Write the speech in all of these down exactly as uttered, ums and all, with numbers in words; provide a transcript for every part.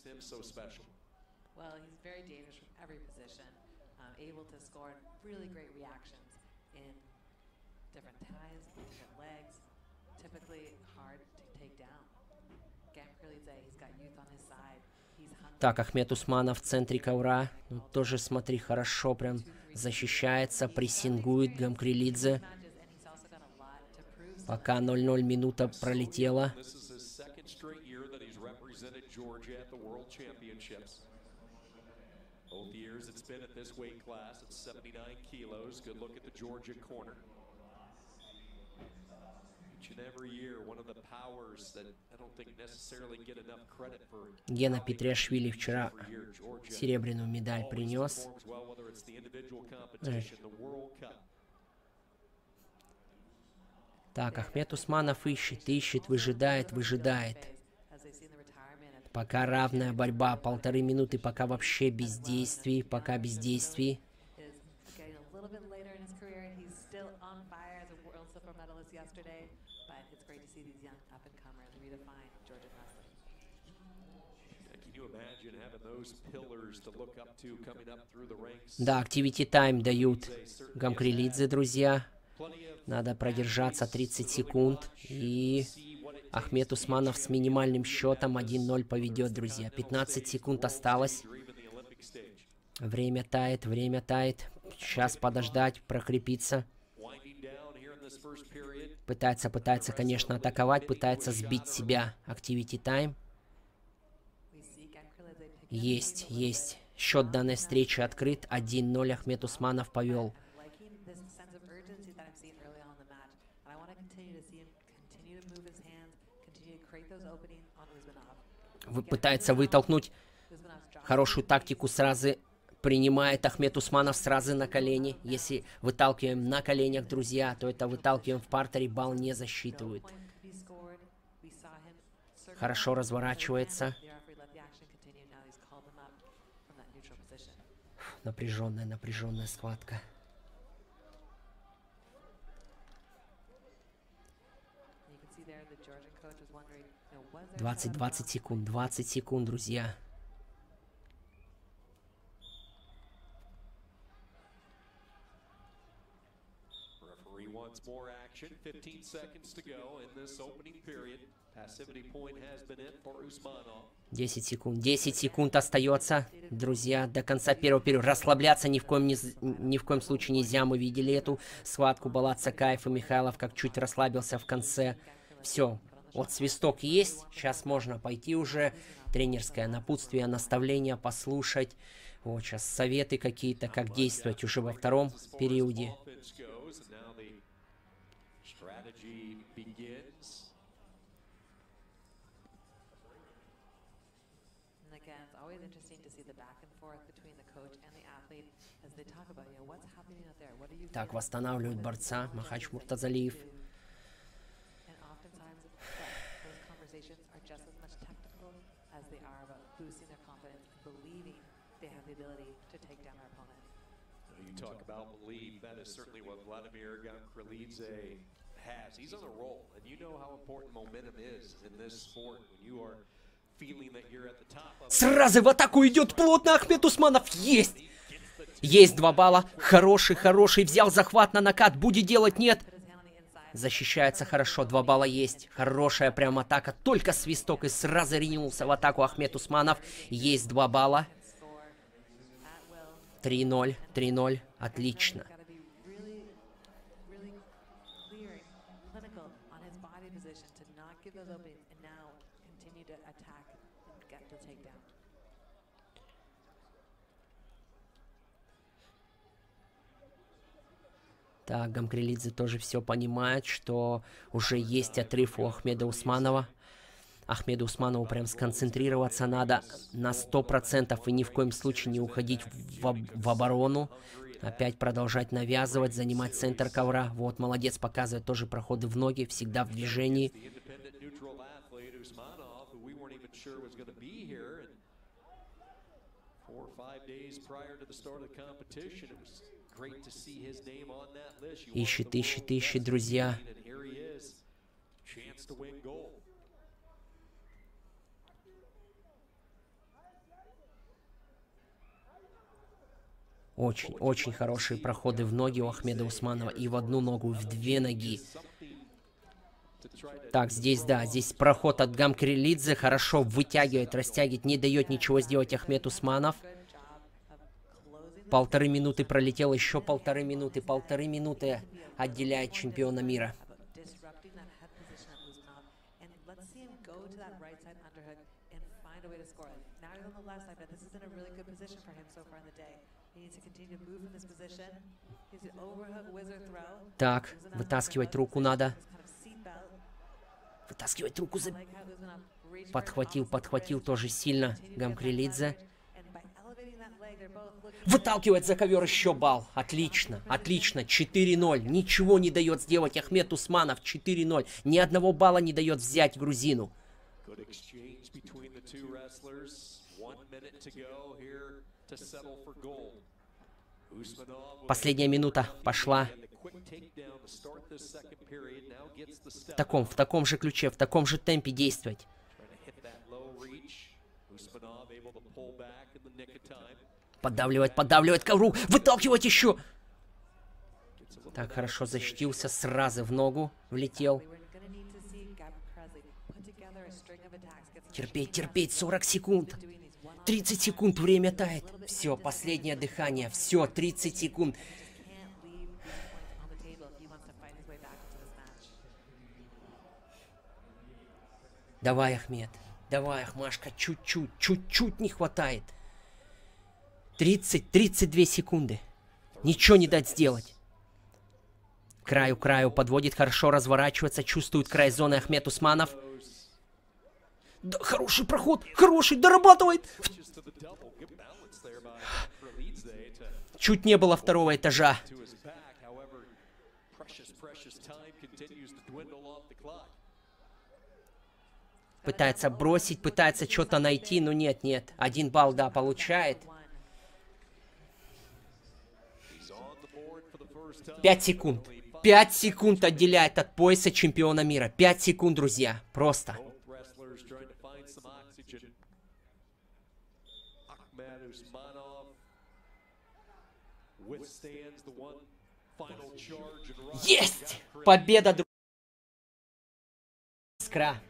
Well, he's very dangerous from every position, um, able to score really great reactions in different ties, different legs, typically hard to take down. Gam Krelidze, he's got youth on his side. He's hungry. Так, Ахмед Усманов в центре ковра. Ну, тоже, смотри, хорошо прям защищается, прессингует Гам Крелидзе. Пока ноль ноль минута пролетела. Both years it's been at this weight class at seventy-nine kilos. Good look at the Georgia corner. Each and every year, one of the powers that I don't think necessarily get enough credit for. Гена Петриашвили вчера серебряную медаль принес. Так, Ахмед Усманов ищет, ищет, выжидает, выжидает. Пока равная борьба, полторы минуты, пока вообще бездействий, пока бездействий. Да, Activity Time дают Гам Крелидзе, друзья. Надо продержаться тридцать секунд. И Ахмед Усманов с минимальным счетом один ноль поведет, друзья. пятнадцать секунд осталось. Время тает, время тает. Сейчас подождать, прокрепиться. Пытается, пытается, конечно, атаковать. Пытается сбить себя. Activity Time. Есть, есть. Счет данной встречи открыт. один ноль Ахмед Усманов повел. Пытается вытолкнуть. Хорошую тактику сразу принимает Ахмед Усманов сразу на колени. Если выталкиваем на коленях, друзья, то это выталкиваем в партере, балл не засчитывают. Хорошо разворачивается. Напряженная, напряженная схватка. двадцать-двадцать секунд, двадцать секунд, друзья. десять секунд, десять секунд остается, друзья, до конца первого периода. Расслабляться ни в коем, не, ни в коем случае нельзя. Мы видели эту схватку Балат Сакаев и Михайлов, как чуть расслабился в конце. Все. Вот свисток есть, сейчас можно пойти уже, тренерское напутствие, наставление послушать. Вот сейчас советы какие-то, как действовать уже во втором периоде. Так, восстанавливают борца Махач Муртазалиев. Talk about belief. That is certainly what Vladimir Gam Krelidze has. He's on a roll, and you know how important momentum is in this sport when you are feeling that you're at the top of. Сразу в атаку идет плотно Ахмед Усманов. Есть! Есть два балла. Хороший, хороший. Взял захват на накат. Будет делать, нет. Защищается хорошо. Два балла есть. Хорошая прям атака. Только свисток и сразу ринулся в атаку Ахмед Усманов. Есть два балла. три ноль, три ноль. Отлично. Так, Гам Крелидзе тоже все понимает, что уже есть отрыв у Ахмеда Усманова. Ахмеду Усманову прям сконцентрироваться надо на сто процентов и ни в коем случае не уходить в, в оборону. Опять продолжать навязывать, занимать центр ковра. Вот, молодец, показывает тоже проходы в ноги, всегда в движении. Ищет, ищет, ищет, друзья. Очень, очень хорошие проходы в ноги у Ахмеда Усманова. И в одну ногу, и в две ноги. Так, здесь, да, здесь проход от Гамкрелидзе. Хорошо вытягивает, растягивает. Не дает ничего сделать Ахмед Усманов. Полторы минуты пролетело. Еще полторы минуты. Полторы минуты отделяет чемпиона мира. Так, вытаскивать руку надо. Вытаскивать руку за... Подхватил, подхватил тоже сильно Гамкрелидзе. Выталкивает за ковер, еще балл. Отлично, отлично. четыре ноль. Ничего не дает сделать Ахмед Усманов. четыре ноль. Ни одного балла не дает взять грузину. Последняя минута пошла. В таком, в таком же ключе, в таком же темпе действовать. Поддавливает, поддавливает ковру. Выталкивать еще. Так, хорошо защитился. Сразу в ногу влетел. Терпеть, терпеть. сорок секунд. тридцать секунд. Время тает. Все, последнее дыхание. Все, тридцать секунд. Давай, Ахмед. Давай, Ахмашка. Чуть-чуть, чуть-чуть не хватает. тридцать, тридцать две секунды. Ничего не дать сделать. Краю, краю подводит. Хорошо разворачивается. Чувствует край зоны Ахмед Усманов. Да, хороший проход. Хороший. Дорабатывает. Чуть не было второго этажа. Пытается бросить, пытается что-то найти, но нет, нет. Один балл, да, получает. Пять секунд. Пять секунд отделяет от пояса чемпиона мира. Пять секунд, друзья. Просто. Есть! Победа, друзья. Искра.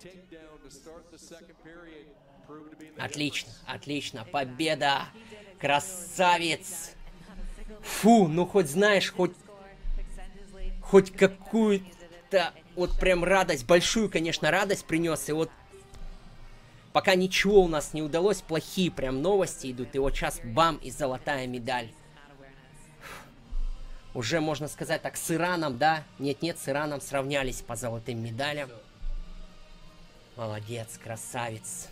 Отлично, отлично. Победа. Красавец. Фу, ну хоть знаешь, хоть... Хоть какую-то... Вот прям радость. Большую, конечно, радость принес. И вот... Пока ничего у нас не удалось. Плохие прям новости идут. И вот сейчас бам, и золотая медаль. Уже, можно сказать так, с Ираном, да? Нет-нет, с Ираном сравнялись по золотым медалям. Молодец, красавец.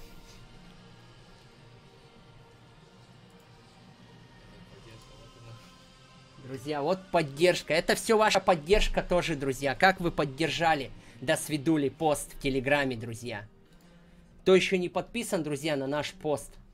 Друзья, вот поддержка. Это все ваша поддержка тоже, друзья. Как вы поддержали До Свидули пост в Телеграме, друзья. Кто еще не подписан, друзья, на наш пост